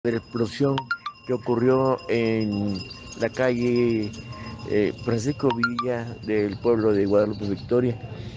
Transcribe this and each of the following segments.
De la explosión que ocurrió en la calle Francisco Villa del pueblo de Guadalupe Victoria,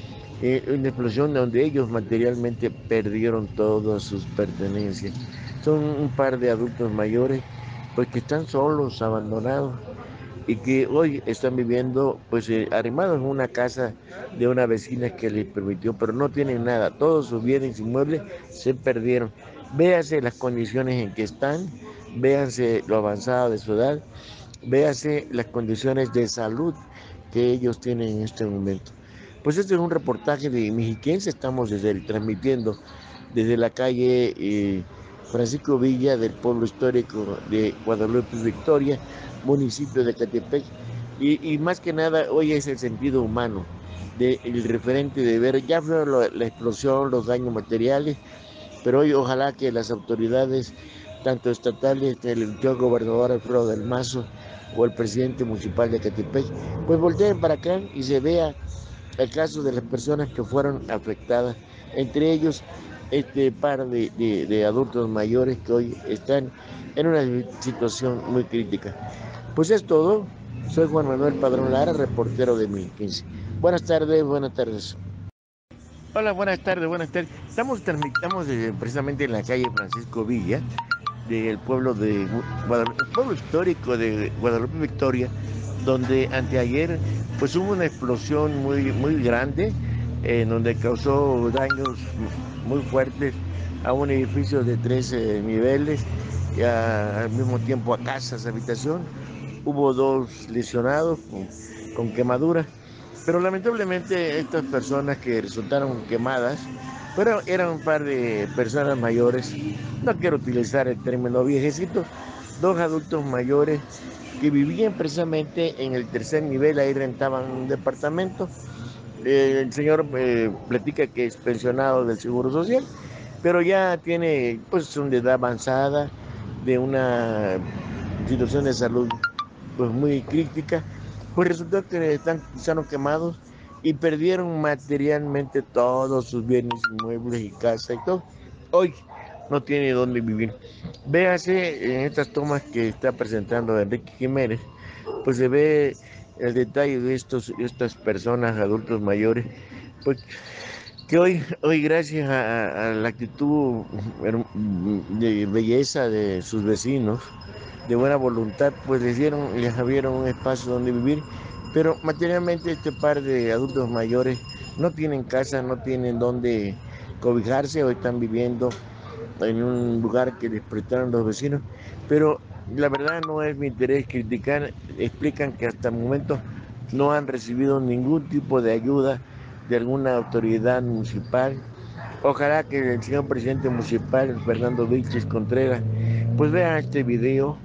una explosión donde ellos materialmente perdieron todas sus pertenencias. Son un par de adultos mayores, pues que están solos, abandonados, y que hoy están viviendo, pues, arrimados en una casa de una vecina que les permitió, pero no tienen nada, todos sus bienes inmuebles se perdieron. Véase las condiciones en que están, véanse lo avanzado de su edad, véase las condiciones de salud que ellos tienen en este momento. Pues este es un reportaje de Mexiquense, estamos transmitiendo desde la calle Francisco Villa del pueblo histórico de Guadalupe Victoria, municipio de Catepec, y más que nada hoy es el sentido humano del referente de ver, ya fue la explosión, los daños materiales, pero hoy ojalá que las autoridades, tanto estatales, el gobernador Alfredo del Mazo o el presidente municipal de Catepec, pues volteen para acá y se vea el caso de las personas que fueron afectadas, entre ellos este par de adultos mayores que hoy están en una situación muy crítica. Pues es todo. Soy Juan Manuel Padrón Lara, reportero de 1015. Buenas tardes, buenas tardes. Hola, buenas tardes, buenas tardes. Estamos precisamente en la calle Francisco Villa, del pueblo de Guadalupe, el pueblo histórico de Guadalupe Victoria, donde anteayer pues hubo una explosión muy grande, en donde causó daños muy fuertes a un edificio de 13 niveles y al mismo tiempo a casas, habitación. Hubo dos lesionados con quemaduras, pero lamentablemente estas personas que resultaron quemadas, pero eran un par de personas mayores, no quiero utilizar el término viejecito, dos adultos mayores que vivían precisamente en el tercer nivel, ahí rentaban un departamento. El señor platica que es pensionado del Seguro Social, pero ya tiene pues una edad avanzada, de una situación de salud pues muy crítica, pues resultó que están quemados y perdieron materialmente todos sus bienes inmuebles y casa y todo. Hoy no tiene dónde vivir. Véase en estas tomas que está presentando Enrique Jiménez, pues se ve el detalle de estas personas, adultos mayores, pues que hoy gracias a la actitud de belleza de sus vecinos, de buena voluntad, pues les abrieron un espacio donde vivir, pero materialmente este par de adultos mayores no tienen casa, no tienen donde cobijarse, hoy están viviendo en un lugar que les prestaron los vecinos, pero la verdad no es mi interés criticar, explican que hasta el momento no han recibido ningún tipo de ayuda de alguna autoridad municipal. Ojalá que el señor presidente municipal, Fernando Vilches Contreras, pues vea este video,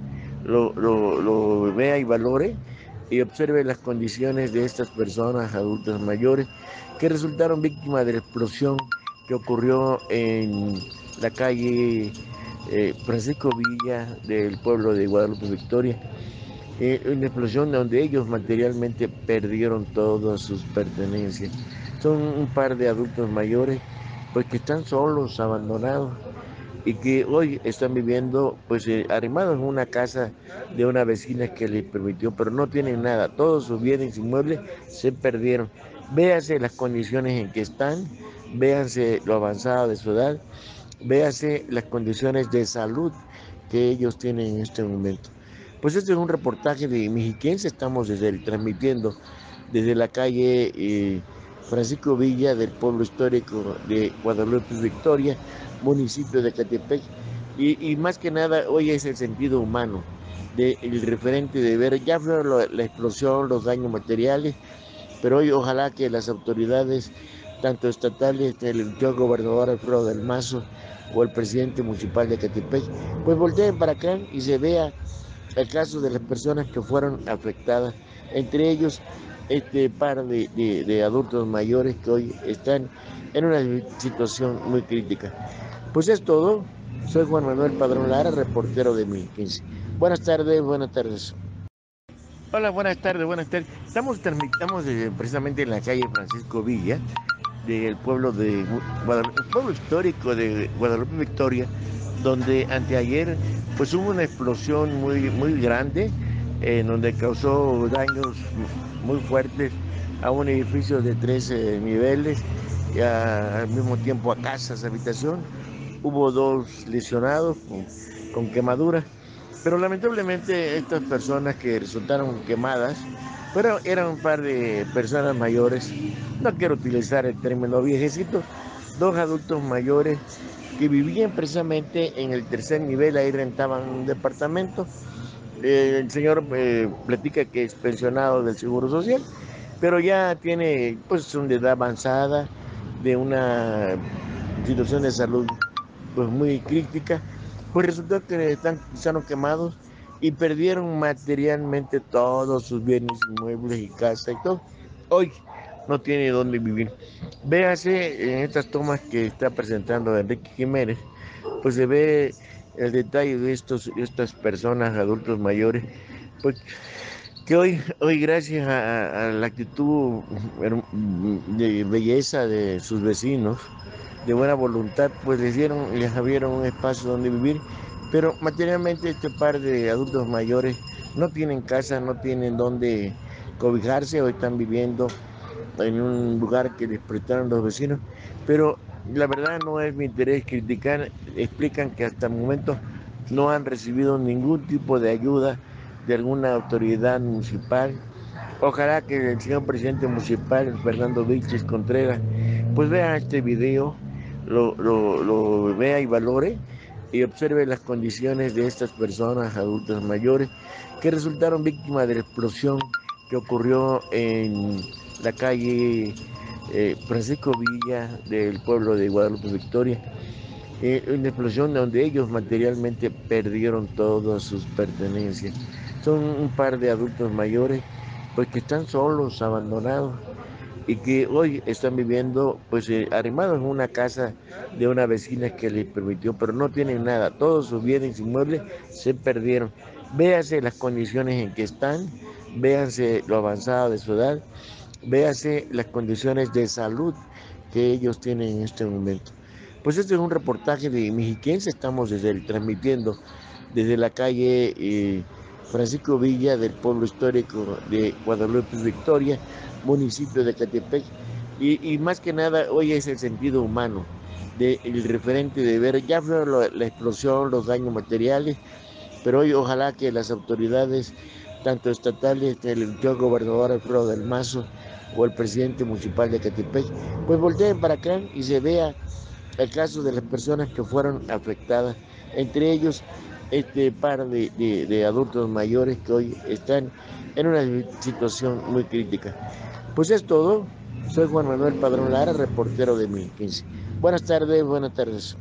lo vea y valore y observe las condiciones de estas personas adultas mayores que resultaron víctimas de la explosión que ocurrió en la calle Francisco Villa del pueblo de Guadalupe Victoria, una explosión donde ellos materialmente perdieron todas sus pertenencias. Son un par de adultos mayores, pues que están solos, abandonados, y que hoy están viviendo, pues, arrimados en una casa de una vecina que les permitió, pero no tienen nada, todos sus bienes inmuebles se perdieron. Véase las condiciones en que están, véanse lo avanzado de su edad, véase las condiciones de salud que ellos tienen en este momento. Pues este es un reportaje de Mexiquense, estamos transmitiendo desde la calle Francisco Villa del pueblo histórico de Guadalupe Victoria, municipio de Catepec, y más que nada hoy es el sentido humano del referente de ver, ya fue la explosión, los daños materiales, pero hoy ojalá que las autoridades, tanto estatales, el gobernador Alfredo del Mazo o el presidente municipal de Catepec, pues volteen para acá y se vea el caso de las personas que fueron afectadas, entre ellos este par de adultos mayores que hoy están en una situación muy crítica. Pues es todo. Soy Juan Manuel Padrón Lara, reportero de 1015. Buenas tardes, buenas tardes. Hola, buenas tardes, buenas tardes. Estamos precisamente en la calle Francisco Villa, del pueblo de Guadalupe, el pueblo histórico de Guadalupe Victoria, donde anteayer pues hubo una explosión muy grande en donde causó daños muy fuertes a un edificio de 13 niveles y al mismo tiempo a casas, habitación. Hubo dos lesionados con quemaduras, pero lamentablemente estas personas que resultaron quemadas, pero eran un par de personas mayores, no quiero utilizar el término viejecito, dos adultos mayores que vivían precisamente en el tercer nivel, ahí rentaban un departamento. El señor platica que es pensionado del Seguro Social, pero ya tiene pues una edad avanzada, de una situación de salud pues muy crítica, pues resultó que están quemados y perdieron materialmente todos sus bienes inmuebles y casa y todo. Hoy no tiene dónde vivir. Véase en estas tomas que está presentando Enrique Jiménez, pues se ve el detalle de estas personas, adultos mayores, pues que hoy gracias a la actitud de belleza de sus vecinos, de buena voluntad, pues les abrieron un espacio donde vivir, pero materialmente este par de adultos mayores no tienen casa, no tienen donde cobijarse, hoy están viviendo en un lugar que les prestaron los vecinos, pero la verdad no es mi interés criticar, explican que hasta el momento no han recibido ningún tipo de ayuda de alguna autoridad municipal. Ojalá que el señor presidente municipal, Fernando Vilches Contreras, pues vea este video, lo vea y valore y observe las condiciones de estas personas adultas mayores que resultaron víctimas de la explosión que ocurrió en la calle Francisco Villa del pueblo de Guadalupe Victoria. Una explosión donde ellos materialmente perdieron todas sus pertenencias. Son un par de adultos mayores pues que están solos, abandonados y que hoy están viviendo pues arrimados en una casa de una vecina que les permitió, pero no tienen nada, todos sus bienes inmuebles se perdieron. Véase las condiciones en que están, véanse lo avanzado de su edad, véase las condiciones de salud que ellos tienen en este momento. Pues este es un reportaje de Mexiquense, estamos transmitiendo desde la calle Francisco Villa del pueblo histórico de Guadalupe Victoria, municipio de Catepec, y más que nada hoy es el sentido humano, el referente de ver, ya fue la explosión, los daños materiales, pero hoy ojalá que las autoridades, tanto estatales, el gobernador Alfredo del Mazo o el presidente municipal de Catepec, pues volteen para acá y se vea el caso de las personas que fueron afectadas, entre ellos este par de adultos mayores que hoy están en una situación muy crítica. Pues es todo. Soy Juan Manuel Padrón Lara, reportero de 1015. Buenas tardes, buenas tardes.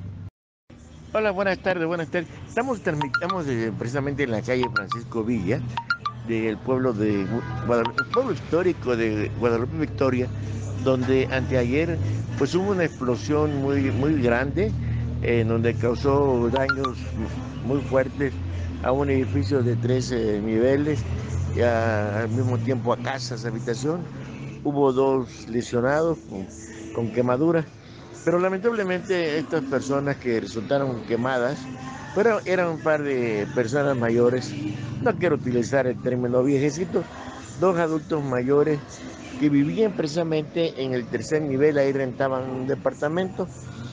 Hola, buenas tardes, buenas tardes. Estamos precisamente en la calle Francisco Villa, del pueblo de Guadalupe, pueblo histórico de Guadalupe Victoria, donde anteayer pues hubo una explosión muy grande en donde causó daños muy fuertes a un edificio de 13 niveles y al mismo tiempo a casas, habitación. Hubo dos lesionados con quemaduras, pero lamentablemente estas personas que resultaron quemadas, pero eran un par de personas mayores, no quiero utilizar el término viejecito, dos adultos mayores que vivían precisamente en el tercer nivel, ahí rentaban un departamento.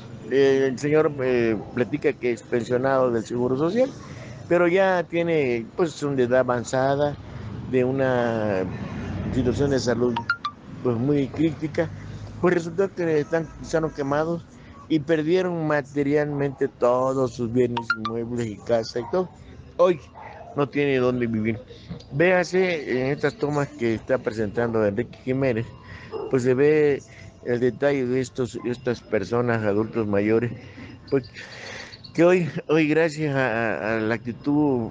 El señor platica que es pensionado del Seguro Social, pero ya tiene pues una edad avanzada, de una situación de salud pues muy crítica, pues resultó que están quemados y perdieron materialmente todos sus bienes inmuebles y casa y todo. Hoy no tiene dónde vivir. Véase en estas tomas que está presentando Enrique Jiménez, pues se ve el detalle de estas personas, adultos mayores, pues que hoy gracias a la actitud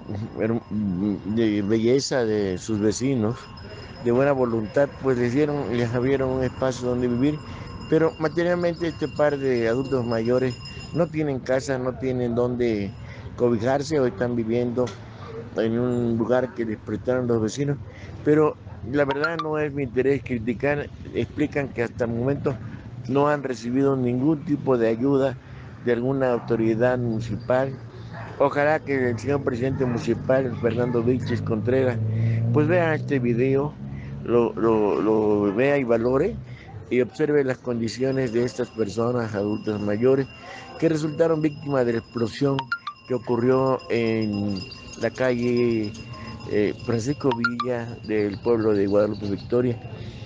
de belleza de sus vecinos, de buena voluntad, pues les abrieron un espacio donde vivir, pero materialmente este par de adultos mayores no tienen casa, no tienen donde cobijarse, hoy están viviendo en un lugar que les prestaron los vecinos, pero la verdad no es mi interés criticar, explican que hasta el momento no han recibido ningún tipo de ayuda de alguna autoridad municipal. Ojalá que el señor presidente municipal, Fernando Vilches Contreras, pues vea este video, lo vea y valore y observe las condiciones de estas personas adultas mayores que resultaron víctimas de la explosión que ocurrió en la calle Francisco Villa del pueblo de Guadalupe Victoria.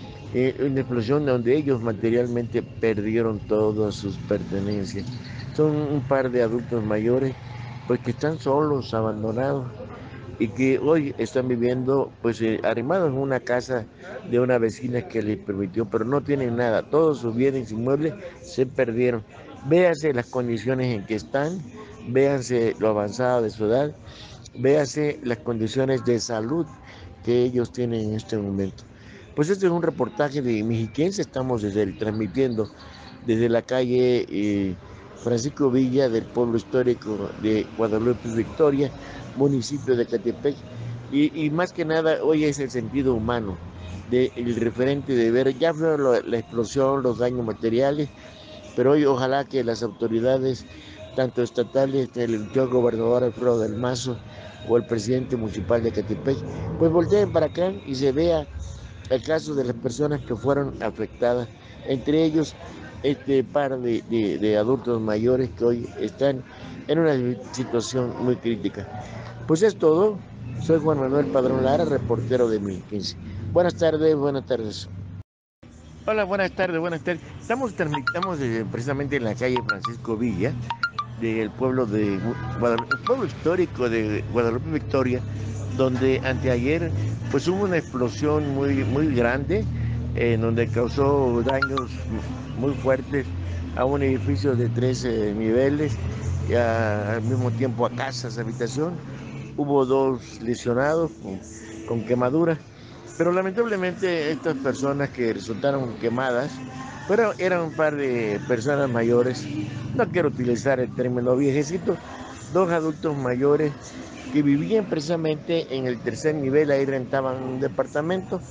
Una explosión donde ellos materialmente perdieron todas sus pertenencias. Son un par de adultos mayores, pues que están solos, abandonados, y que hoy están viviendo, pues, arrimados en una casa de una vecina que les permitió, pero no tienen nada. Todos sus bienes inmuebles se perdieron. Véase las condiciones en que están, véanse lo avanzado de su edad, véase las condiciones de salud que ellos tienen en este momento. Pues este es un reportaje de Mexiquense, estamos transmitiendo desde la calle Francisco Villa del pueblo histórico de Guadalupe Victoria, municipio de Catepec, y más que nada hoy es el sentido humano del referente de ver, ya fue la explosión, los daños materiales, pero hoy ojalá que las autoridades, tanto estatales, el gobernador Alfredo del Mazo o el presidente municipal de Catepec, pues volteen para acá y se vea el caso de las personas que fueron afectadas, entre ellos este par de adultos mayores que hoy están en una situación muy crítica. Pues es todo. Soy Juan Manuel Padrón Lara, reportero de Mi 15. Buenas tardes, buenas tardes. Hola, buenas tardes, buenas tardes. Estamos precisamente en la calle Francisco Villa, del pueblo de Guadalupe, el pueblo histórico de Guadalupe Victoria, donde anteayer pues hubo una explosión muy grande, en donde causó daños muy fuertes a un edificio de 13 niveles y al mismo tiempo a casas, habitación. Hubo dos lesionados con quemaduras, pero lamentablemente estas personas que resultaron quemadas, pero eran un par de personas mayores, no quiero utilizar el término viejecito, dos adultos mayores que vivían precisamente en el tercer nivel, ahí rentaban un departamento.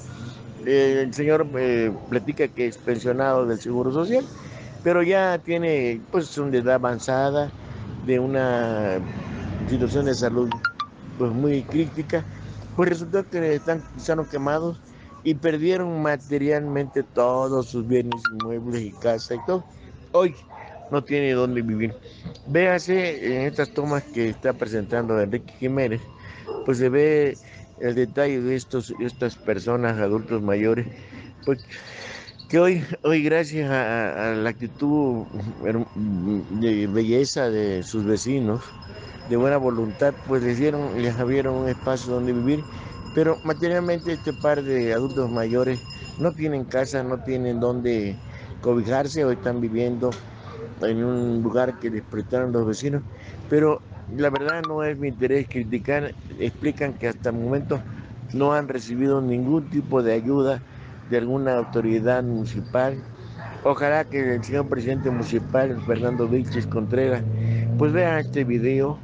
El señor platica que es pensionado del Seguro Social, pero ya tiene pues una edad avanzada, de una situación de salud pues muy crítica, pues resultó que están quemados y perdieron materialmente todos sus bienes inmuebles y casa y todo. Hoy no tiene dónde vivir. Véase en estas tomas que está presentando Enrique Jiménez, pues se ve el detalle de estas personas, adultos mayores, pues que hoy gracias a la actitud de belleza de sus vecinos, de buena voluntad, pues les abrieron un espacio donde vivir, pero materialmente este par de adultos mayores no tienen casa, no tienen dónde cobijarse, hoy están viviendo en un lugar que les prestaron los vecinos, pero la verdad no es mi interés criticar, explican que hasta el momento no han recibido ningún tipo de ayuda de alguna autoridad municipal. Ojalá que el señor presidente municipal, Fernando Vilches Contreras, pues vea este video,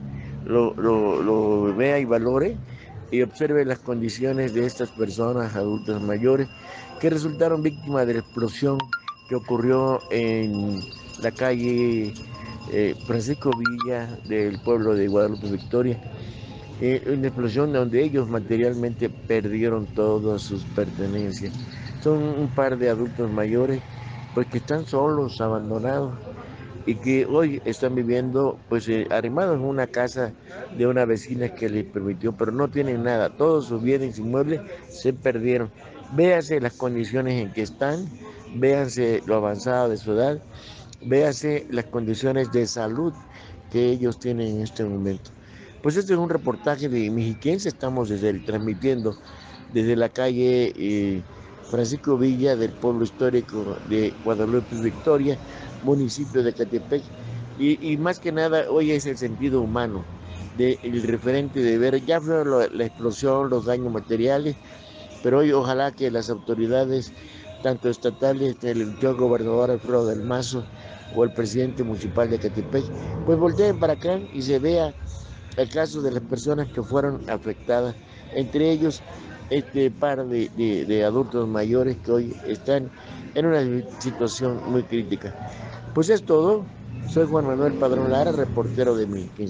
lo vea y valore y observe las condiciones de estas personas adultas mayores que resultaron víctimas de la explosión que ocurrió en la calle Francisco Villa del pueblo de Guadalupe Victoria. Una explosión donde ellos materialmente perdieron todas sus pertenencias. Son un par de adultos mayores, pues que están solos, abandonados, y que hoy están viviendo, pues, arrimados en una casa de una vecina que les permitió, pero no tienen nada. Todos sus bienes inmuebles se perdieron. Véase las condiciones en que están, véanse lo avanzado de su edad, véase las condiciones de salud que ellos tienen en este momento. Pues este es un reportaje de Mexiquense, estamos transmitiendo desde la calle Francisco Villa del pueblo histórico de Guadalupe Victoria, municipio de Catepec, y más que nada hoy es el sentido humano del referente de ver, ya fue la explosión, los daños materiales, pero hoy ojalá que las autoridades, tanto estatales, el gobernador Alfredo del Mazo o el presidente municipal de Catepec, pues volteen para acá y se vea el caso de las personas que fueron afectadas, entre ellos este par de adultos mayores que hoy están en una situación muy crítica. Pues es todo. Soy Juan Manuel Padrón Lara, reportero de Mi 15.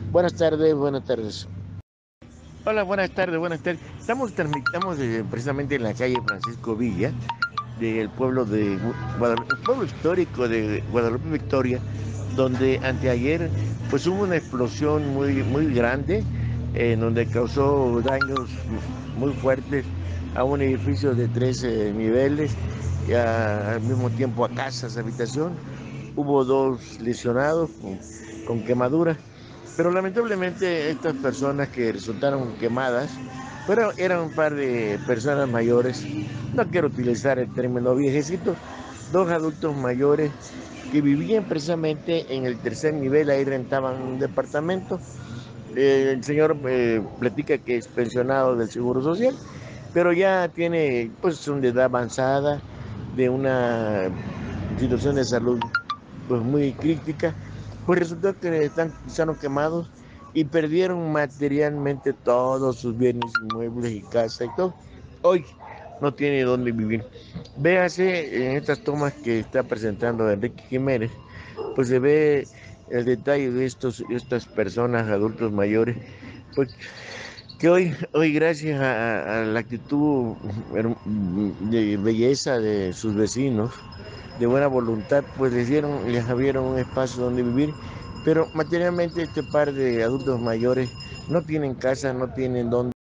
Buenas tardes, buenas tardes. Hola, buenas tardes, buenas tardes. Estamos precisamente en la calle Francisco Villa, del pueblo de Guadalupe, pueblo histórico de Guadalupe Victoria, donde anteayer pues hubo una explosión muy grande, en donde causó daños muy fuertes a un edificio de 13 niveles y al mismo tiempo a casas, habitación. Hubo dos lesionados con quemaduras, pero lamentablemente estas personas que resultaron quemadas, pero eran un par de personas mayores, no quiero utilizar el término viejecito, dos adultos mayores que vivían precisamente en el tercer nivel, ahí rentaban un departamento. El señor platica que es pensionado del Seguro Social, pero ya tiene pues una edad avanzada, de una situación de salud pues muy crítica. Pues resultó que están quemados y perdieron materialmente todos sus bienes inmuebles y casa y todo. Hoy no tiene dónde vivir. Véase en estas tomas que está presentando Enrique Jiménez, pues se ve el detalle de estas personas, adultos mayores, pues que hoy gracias a la actitud de belleza de sus vecinos, de buena voluntad, pues les abrieron un espacio donde vivir, pero materialmente este par de adultos mayores no tienen casa, no tienen dónde.